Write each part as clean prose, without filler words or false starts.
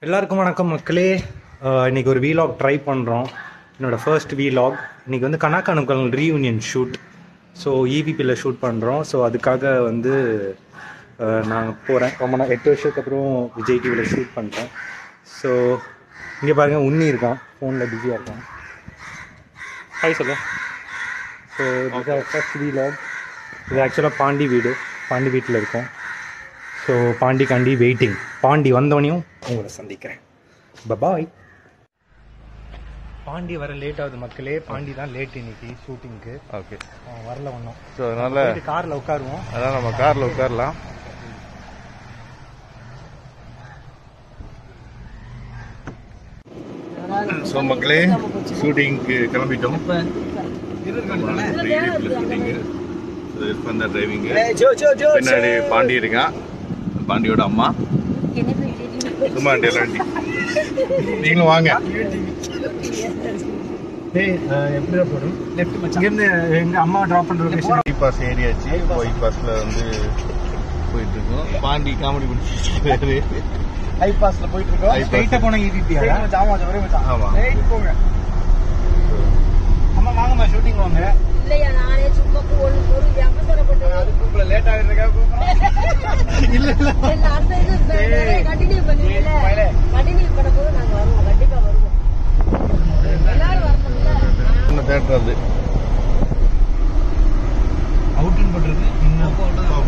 எல்லாருக்கும் வணக்கம் மக்களே. இன்றைக்கி ஒரு வீலாக் ட்ரை பண்ணுறோம். என்னோடய ஃபர்ஸ்ட் வீலாக். இன்றைக்கி வந்து Kana Kaanum Kaalangal reunion shoot. So EVPயில் ஷூட் பண்ணுறோம். ஸோ அதுக்காக வந்து நான் போகிறேன். ரொம்ப 8 வருஷத்துக்கு அப்புறம் விஜய் டிவியில் ஷூட் பண்ணுறேன். ஸோ இங்கே பாருங்கள், உன்னி இருக்கான், ஃபோனில் பிஸியாக இருக்கான். ஹாய் சொல்ல. ஸோ இதுதான் ஃபர்ஸ்ட் வீலாக். இது ஆக்சுவலாக பாண்டி வீடு, பாண்டி வீட்டில் இருக்கோம். ஸோ பாண்டிக்காண்டி வெயிட்டிங். பாண்டி வந்தோடனையும் உங்களை சந்திக்கிறேன். பாய். பாண்டி வர லேட் ஆகுது மக்களே. பாண்டி தான் லேட் இன்னைக்கு ஷூட்டிங்க்கு. ஓகே, வரல ஒன்றும். ஸோ அதனால் காரில் உட்காருவோம். அதான் நம்ம காரில் உட்காரலாம். ஸோ மக்களே, ஷூட்டிங்க்கு கிளம்பிட்டோம். ஷூட்டிங்கு இர்ஃபான் தான் டிரைவிங்கு. பின்னாடி பாண்டி இருக்கான், பாண்டியோட அம்மா. சும்மா டெலாண்டி நீங்களும் வாங்க. எப்படி போகிறோம்? இங்கேருந்து எங்கள் அம்மா ட்ராப் பண்ணுற லொகேஷன் பைபாஸ் ஏரியாச்சு. பைபாஸில் வந்து போயிட்டு இருக்கோம். பாண்டி காமெடி பிடிச்சிட்டு பைபாஸில் போயிட்டு இருக்கோம். ஸ்ட்ரைட்டாக போனால் EVP. ஆமாம், போங்க. அம்மா வாங்கம்மா, ஷூட்டிங் வாங்க. இல்லையா, நானே சும்மா ஒரு அவசரப்பட்டு அது கூப்பிட லேட் ஆகிருக்கா? இல்லை இல்லை, கண்டினியூ பண்ணுவீங்கல்ல. கண்டினியூ பண்ணும்போது நாங்கள் வருவோம், கண்டிப்பாக வருவோம். எல்லாரும் வரணும்ல. தேட்டர் அது அவுட்டின் பண்ணுறது இன்னும்.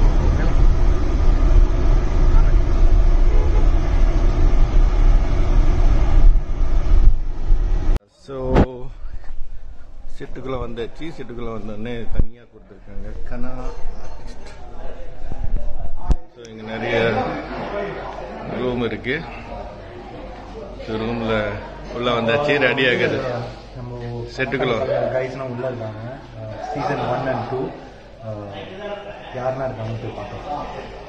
ஸோ செட்டுக்குள்ளே வந்தாச்சு. செட்டுக்குள்ளே வந்தோடனே தனியாக கொடுத்துருக்காங்க கனா ஆர்டிஸ்ட். ஸோ இங்கே நிறைய ரூம் இருக்குது. ஸோ ரூமில் உள்ளே வந்தாச்சு, ரெடி ஆகுது. நம்ம செட்டுக்குள்ளே கைஸ்லாம் உள்ளே இருக்காங்க. சீசன் 1 and 2 யாருன்னா இருக்காங்கன்னு போய் பார்த்தோம்.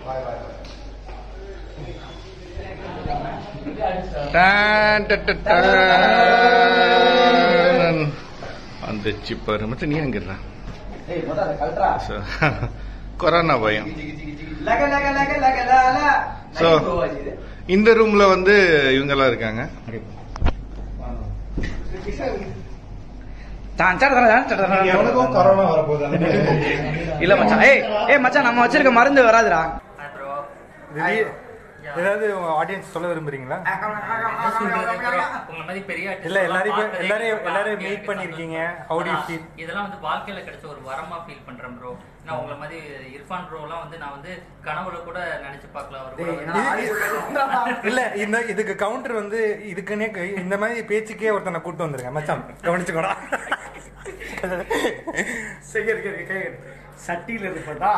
அந்த சிப்பர் மட்டும் நீ அங்கிடுறான். கொரோனா பயம். ஸோ இந்த ரூம்ல வந்து இவங்கெல்லாம் இருக்காங்க. கொரோனா வரப்போகுது. இல்ல மச்சான், ஏய் மச்சான், நம்ம வச்சிருக்க மருந்து வராதுடா. ஏதாவது ஆடியன்ஸ் சொல்ல விரும்புறீங்களா? இல்ல, எல்லாரையும் மீட் பண்ணிருக்கீங்க. How do you feel? இதெல்லாம் வந்து வாழ்க்கையில கிடைச்ச ஒரு வரமா ஃபீல் பண்றேன் ப்ரோ. நான் உங்களை மாதிரி இர்ஃபான் ப்ரோலாம் வந்து நான் வந்து கனவுல கூட நினைச்சு பார்க்கல. இல்ல, இதுக்கு கவுண்டர் வந்து இதுக்குன்னே இந்த மாதிரி பேச்சுக்கே ஒருத்தனை கூட்டு வந்திருக்கேன். மச்சான் கவனிச்சுக்கோடா. சட்டியில இருந்து போட்டா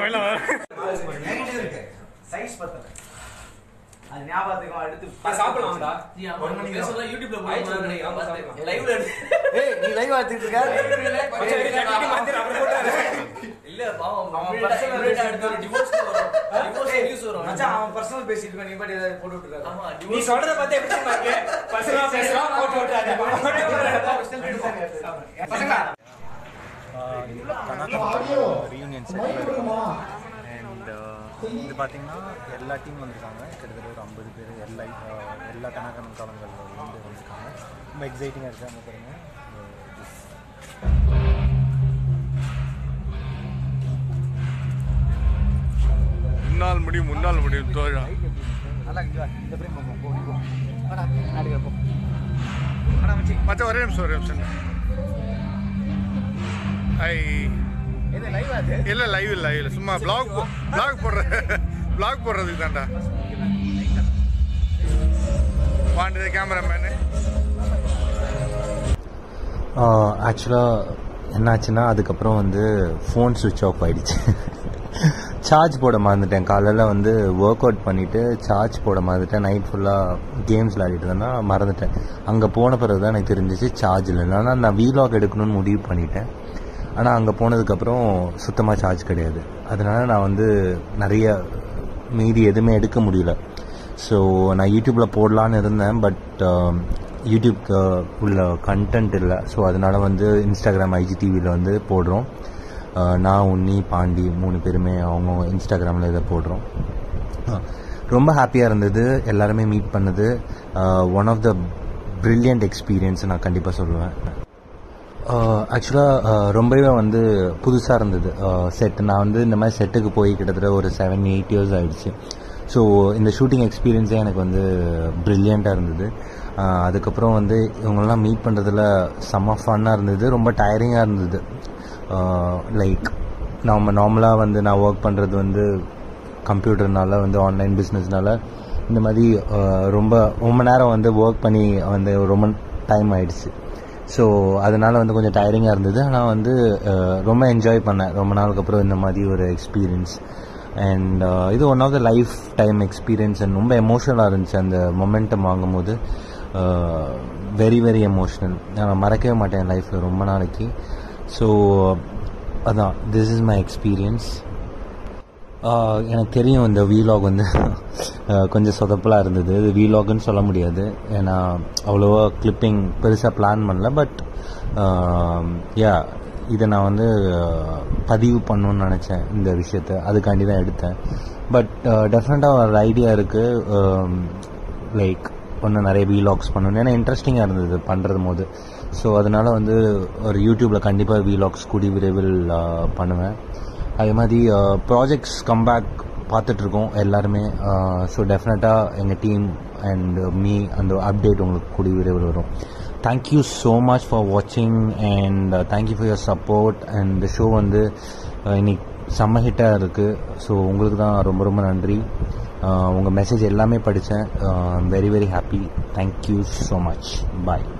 சைஸ் பத்தல. அது ஞாபகத்துக்கு அடுத்து சாப்பிடலாம்டா. ஒரு மணிக்கு பேசலாம். யூடியூப்ல போய் லைவ்ல ஏய் நீ லைவ் ஆத்திட்டு இருக்க. இல்ல பாவம், அவன் பர்சனல் அடுத்து ஒரு டிவோர்ஸ் நியூஸ் வரும். மச்சான் அவன் பர்சனல் பேசிட்டு இருக்க, நீ பாட்டு ஏதாவது போட்டு விட்டுறாத. ஆமா, நீ சொல்றத பார்த்தா எப்படி பாக்க பர்சனலா பேசலாம், போட்டு விட்டுறாத. பசங்களா ரீயூனியன் செட். இது பார்த்தீங்கன்னா எல்லா டீம் வந்திருக்காங்க. கிட்டத்தட்ட ஒரு 50 பேர். எல்லா கனா காணும் காலங்கள் வந்து வந்திருக்காங்க. ரொம்ப எக்ஸைட்டிங்காக இருக்காங்க பாருங்க. முன்னால் முடியும் தோழா. நல்லா இந்த பிரேம் மச்சான் ஒரே நிமிஷம். இல்ல லைவ் இல்ல, சும்மா பிளாக் போடுறதுக்கு தான்டா. பாண்டி கேமராமேனு. ஆக்சுவலாக என்னாச்சுன்னா, அதுக்கப்புறம் வந்து ஃபோன் சுவிட்ச் ஆஃப் ஆகிடுச்சு. சார்ஜ் போட மறந்துட்டேன். காலையில் வந்து ஒர்க் அவுட் பண்ணிவிட்டு சார்ஜ் போட மறந்துட்டேன். நைட் ஃபுல்லாக கேம்ஸ் விளையாடிட்டு இருந்தேன்னா மறந்துட்டேன். அங்கே போன பிறகு தான் எனக்கு தெரிஞ்சிச்சு சார்ஜ் இல்லைன்னு. ஆனால் நான் வீலாக் எடுக்கணும்னு முடிவு பண்ணிட்டேன். ஆனால் அங்கே போனதுக்கப்புறம் சுத்தமாக சார்ஜ் கிடையாது. அதனால் நான் வந்து நிறைய மீதி எதுவுமே எடுக்க முடியல. ஸோ நான் யூடியூப்பில் போடலான்னு இருந்தேன். பட் யூடியூப்க்கு உள்ள கண்டென்ட் இல்லை. ஸோ அதனால் வந்து இன்ஸ்டாகிராம் IGTVயில் வந்து போடுறோம். நான் உன்னி பாண்டி 3 பேருமே அவங்க இன்ஸ்டாகிராமில் இதை போடுறோம். ரொம்ப ஹாப்பியாக இருந்தது. எல்லாருமே மீட் பண்ணது one of the brilliant experience நான் கண்டிப்பாக சொல்லுவேன். ஆக்சுவலாக ரொம்பவே வந்து புதுசாக இருந்தது செட். நான் வந்து இந்த மாதிரி செட்டுக்கு போய் கிட்டத்தட்ட ஒரு 7-8 இயர்ஸ் ஆகிடுச்சு. ஸோ இந்த ஷூட்டிங் எக்ஸ்பீரியன்ஸே எனக்கு வந்து ப்ரில்லியண்ட்டாக இருந்தது. அதுக்கப்புறம் வந்து இவங்களெலாம் மீட் பண்ணுறதுல செம்ம ஃபன்னாக இருந்தது. ரொம்ப டயரிங்காக இருந்தது. லைக் நம்ம நார்மலாக வந்து நான் ஒர்க் பண்ணுறது வந்து கம்ப்யூட்டர்னால வந்து ஆன்லைன் பிஸ்னஸ்னால இந்த மாதிரி ரொம்ப நேரம் வந்து ஒர்க் பண்ணி வந்து ரொம்ப டைம் ஆயிடுச்சு. ஸோ அதனால் வந்து கொஞ்சம் டயரிங்காக இருந்தது. ஆனால் வந்து ரொம்ப என்ஜாய் பண்ணேன் ரொம்ப நாளுக்கு அப்புறம் இந்த மாதிரி ஒரு எக்ஸ்பீரியன்ஸ். அண்ட் இது one of the life time experience. And ரொம்ப எமோஷ்னலாக இருந்துச்சு அந்த மொமெண்டம் வாங்கும்போது. Very very emotional. நான் மறக்கவே மாட்டேன் என் லைஃப்பில் ரொம்ப நாளைக்கு. ஸோ அதான், திஸ் இஸ் மை எக்ஸ்பீரியன்ஸ். எனக்கு தெரியும் இந்த வீலாக் வந்து கொஞ்சம் சொதப்பலாக இருந்தது. இது வீலாக்னு சொல்ல முடியாது, ஏன்னா அவ்வளோவா கிளிப்பிங் பெருசாக பிளான் பண்ணல. பட் இதை நான் வந்து பதிவு பண்ணணுன்னு நினச்சேன் இந்த விஷயத்தை, அதுக்காண்டி தான் எடுத்தேன். பட் டெஃபினட்டாக ஒரு ஐடியா இருக்குது, லைக் இன்னும் நிறைய வீலாக்ஸ் பண்ணணும். ஏன்னா இன்ட்ரெஸ்டிங்காக இருந்தது பண்ணுறது போது. ஸோ அதனால் வந்து ஒரு யூடியூப்பில் கண்டிப்பாக வீலாக்ஸ் கூடி விரைவில் பண்ணுவேன். அதே மாதிரி ப்ராஜெக்ட்ஸ் கம்பேக் பார்த்துட்ருக்கோம் எல்லாருமே. ஸோ டெஃபினட்டாக எங்கள் டீம் அண்ட் மீ அந்த அப்டேட் உங்களுக்கு கூடிய விரைவில் வரும். தேங்க்யூ ஸோ மச் ஃபார் வாட்சிங் and thank you for your support. And இந்த ஷோ வந்து இன்னைக்கு செம்ம ஹிட்டாக இருக்குது. ஸோ உங்களுக்கு தான் ரொம்ப ரொம்ப நன்றி. உங்கள் மெசேஜ் எல்லாமே படித்தேன். Very very happy. Thank you so much. பாய்.